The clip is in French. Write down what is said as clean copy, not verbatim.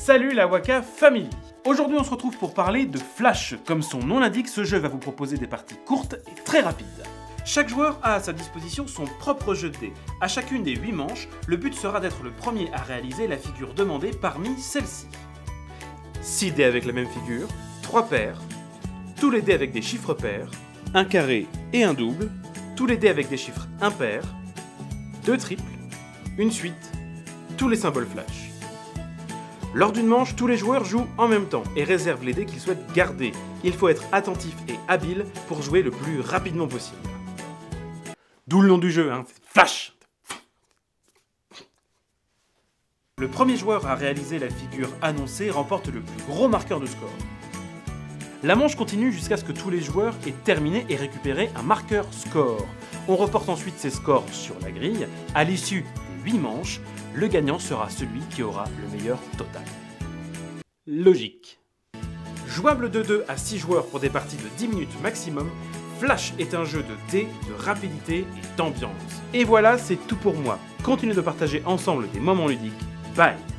Salut la Waka Family! Aujourd'hui on se retrouve pour parler de Flash. Comme son nom l'indique, ce jeu va vous proposer des parties courtes et très rapides. Chaque joueur a à sa disposition son propre jeu de dés. À chacune des 8 manches, le but sera d'être le premier à réaliser la figure demandée parmi celles-ci. 6 dés avec la même figure, 3 paires, tous les dés avec des chiffres pairs, un carré et un double, tous les dés avec des chiffres impairs, 2 triples, une suite, tous les symboles Flash. Lors d'une manche, tous les joueurs jouent en même temps et réservent les dés qu'ils souhaitent garder. Il faut être attentif et habile pour jouer le plus rapidement possible. D'où le nom du jeu, c'est Flash! Le premier joueur à réaliser la figure annoncée remporte le plus gros marqueur de score. La manche continue jusqu'à ce que tous les joueurs aient terminé et récupéré un marqueur score. On reporte ensuite ces scores sur la grille. À l'issue des 8 manches, le gagnant sera celui qui aura le meilleur total. Logique. Jouable de 2 à 6 joueurs pour des parties de 10 minutes maximum, Flash est un jeu de dés, de rapidité et d'ambiance. Et voilà, c'est tout pour moi. Continuez de partager ensemble des moments ludiques. Bye!